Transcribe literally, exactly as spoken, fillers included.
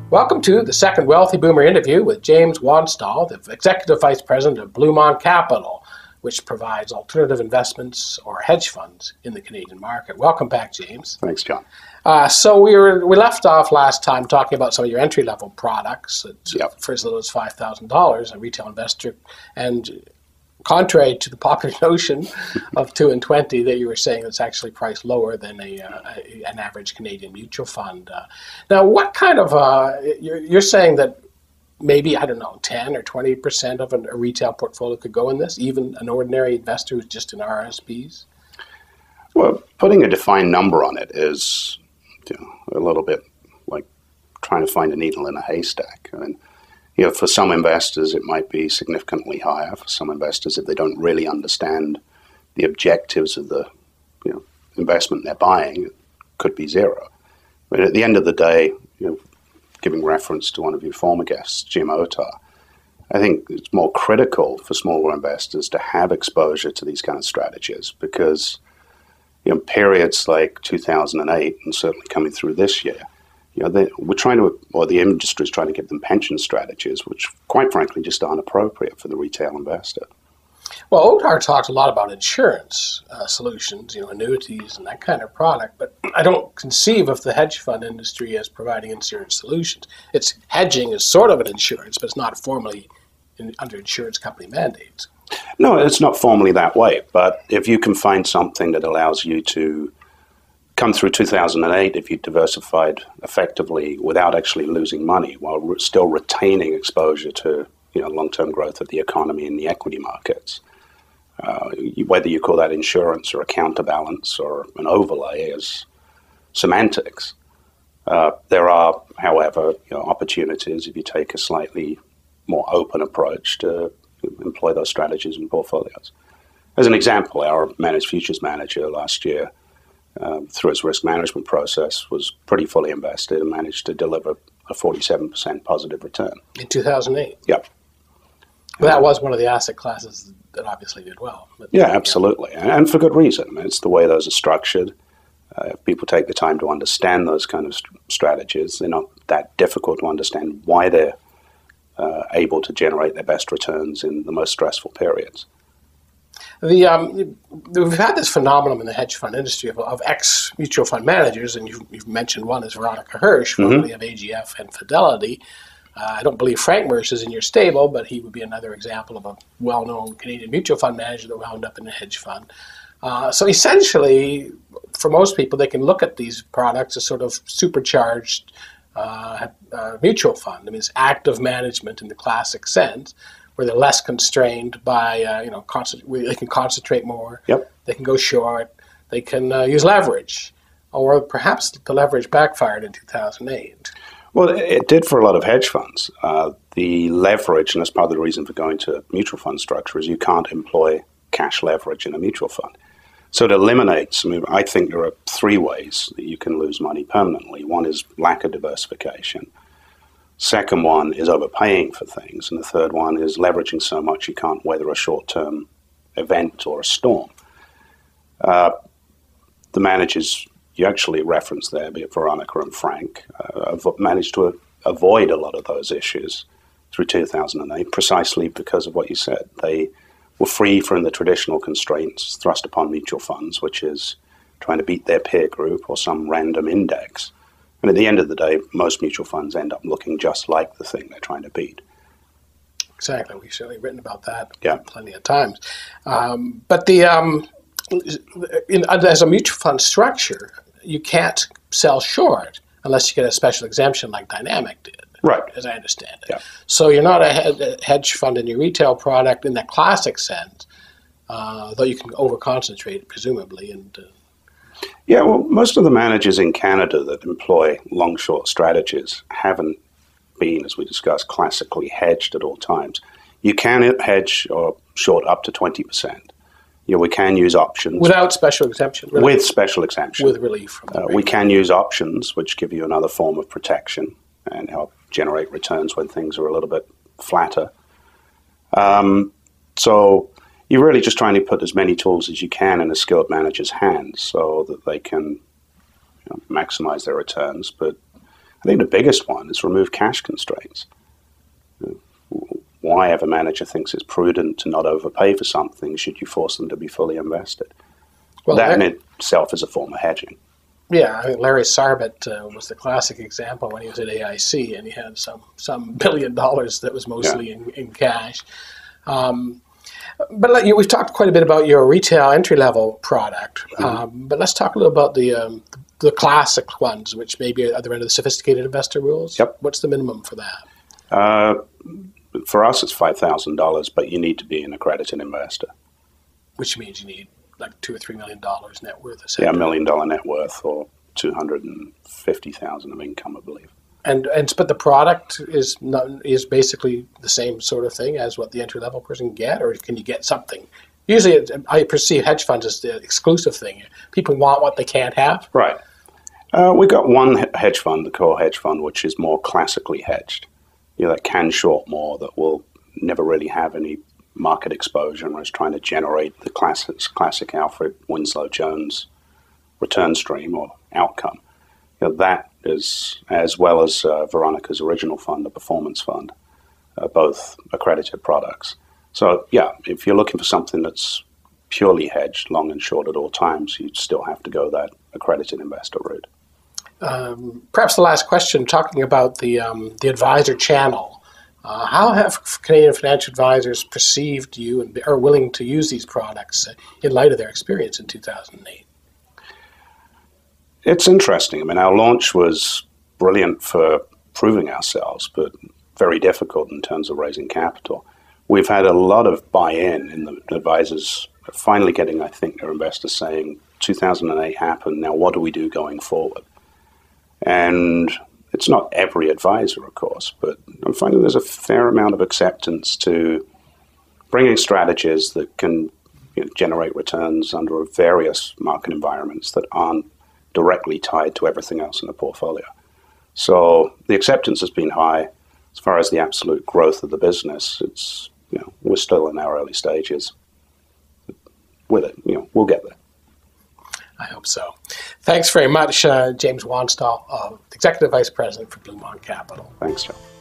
Welcome to the second Wealthy Boomer interview with James Wanstall, the Executive Vice President of Blumont Capital, which provides alternative investments or hedge funds in the Canadian market. Welcome back, James. Thanks, John. Uh, so we were we left off last time talking about some of your entry-level products at, Yep. for as little as five thousand dollars, a retail investor, and contrary to the popular notion of two and twenty, that you were saying it's actually priced lower than a, uh, a an average Canadian mutual fund. Uh, now, what kind of uh, you're, you're saying that maybe I don't know, ten or twenty percent of an, a retail portfolio could go in this, even an ordinary investor who's just in R S Ps? Well, putting a defined number on it is, you know, a little bit like trying to find a needle in a haystack. I mean, you know, for some investors, it might be significantly higher. For some investors, if they don't really understand the objectives of the, you know, investment they're buying, it could be zero. But at the end of the day, you know, giving reference to one of your former guests, Jim Otar, I think it's more critical for smaller investors to have exposure to these kind of strategies because, you know, periods like two thousand eight and certainly coming through this year, you know, they, we're trying to, or the industry is trying to give them pension strategies, which quite frankly just aren't appropriate for the retail investor. Well, Otar talked a lot about insurance uh, solutions, you know, annuities and that kind of product, but I don't conceive of the hedge fund industry as providing insurance solutions. It's hedging is sort of an insurance, but it's not formally in, under insurance company mandates. No, it's not formally that way, but if you can find something that allows you to come through two thousand eight, if you diversified effectively without actually losing money while re- still retaining exposure to, you know, long-term growth of the economy and the equity markets, uh, you, whether you call that insurance or a counterbalance or an overlay is semantics. Uh, there are, however, you know, opportunities if you take a slightly more open approach to employ those strategies in portfolios. As an example, our managed futures manager last year, Um, through its risk management process, was pretty fully invested and managed to deliver a forty-seven percent positive return. In two thousand eight? Yep. Well, that was one of the asset classes that obviously did well. But, yeah, absolutely. Yeah. And for good reason. I mean, it's the way those are structured. Uh, if people take the time to understand those kind of st- strategies, they're not that difficult to understand why they're uh, able to generate their best returns in the most stressful periods. The um, we've had this phenomenon in the hedge fund industry of, of ex-mutual fund managers, and you've, you've mentioned one is Veronica Hirsch, formerly mm-hmm. of A G F and Fidelity. Uh, I don't believe Frank Merce is in your stable, but he would be another example of a well-known Canadian mutual fund manager that wound up in a hedge fund. Uh, so essentially, for most people, they can look at these products as sort of supercharged uh, uh, mutual fund. I mean, it's active management in the classic sense, where they're less constrained by, uh, you know, concent- they can concentrate more, yep. They can go short, they can uh, use leverage, or perhaps the leverage backfired in two thousand eight. Well, it did for a lot of hedge funds. Uh, the leverage, and that's part of the reason for going to mutual fund structure, is you can't employ cash leverage in a mutual fund. So it eliminates, I mean, I think there are three ways that you can lose money permanently. One is lack of diversification. Second one is overpaying for things. And the third one is leveraging so much you can't weather a short-term event or a storm. Uh, the managers you actually referenced there, be it Veronica and Frank, uh, have managed to a- avoid a lot of those issues through two thousand eight, precisely because of what you said. They were free from the traditional constraints thrust upon mutual funds, which is trying to beat their peer group or some random index. And at the end of the day, most mutual funds end up looking just like the thing they're trying to beat. Exactly. We've certainly written about that yeah. plenty of times. Um, but the um, in, as a mutual fund structure, you can't sell short unless you get a special exemption like Dynamic did, right? As I understand it. Yeah. So you're not a hedge fund in your retail product in that classic sense, uh, though you can over-concentrate, presumably, and uh, Yeah, well, most of the managers in Canada that employ long-short strategies haven't been, as we discussed, classically hedged at all times. You can hedge or short up to twenty percent. You know, we can use options. Without special exemption? Relief. With special exemption. With relief. From uh, we can use options, which give you another form of protection and help generate returns when things are a little bit flatter. Um, so... You're really just trying to put as many tools as you can in a skilled manager's hands so that they can, you know, maximize their returns. But I think the biggest one is remove cash constraints. Why if a manager thinks it's prudent to not overpay for something, should you force them to be fully invested? Well, that in itself is a form of hedging. Yeah, I mean, Larry Sarbett uh, was the classic example when he was at A I C, and he had some some billion dollars that was mostly yeah. in, in cash. Um, but like, you know, we've talked quite a bit about your retail entry-level product, mm-hmm. um, but let's talk a little about the um, the classic ones, which maybe are at the end of the sophisticated investor rules. Yep. What's the minimum for that? Uh, for us, it's five thousand dollars, but you need to be an accredited investor. Which means you need like two or three million dollars net worth. Yeah, a million dollar net worth or two hundred and fifty thousand of income, I believe. And and but the product is not, is basically the same sort of thing as what the entry level person can get, or can you get something? Usually, it, I perceive hedge funds as the exclusive thing. People want what they can't have. Right. Uh, we got one hedge fund, the core hedge fund, which is more classically hedged. You know, that can short more, that will never really have any market exposure, and is trying to generate the classic, classic Alfred Winslow Jones return stream or outcome. You know, that is, as well as uh, Veronica's original fund, the performance fund, uh, both accredited products. So yeah, if you're looking for something that's purely hedged, long and short at all times, you still have to go that accredited investor route. Um, perhaps the last question, talking about the um, the advisor channel. Uh, how have Canadian financial advisors perceived you and are willing to use these products in light of their experience in two thousand eight? It's interesting. I mean, our launch was brilliant for proving ourselves, but very difficult in terms of raising capital. We've had a lot of buy-in in the advisors finally getting, I think, their investors saying, two thousand eight happened, now what do we do going forward? And it's not every advisor, of course, but I'm finding there's a fair amount of acceptance to bringing strategies that can, you know, generate returns under various market environments that aren't directly tied to everything else in the portfolio. So the acceptance has been high. As far as the absolute growth of the business, it's, you know, we're still in our early stages. With it, you know, we'll get there. I hope so. Thanks very much, uh, James Wanstall, uh, Executive Vice President for Blumont Capital. Thanks, Joe.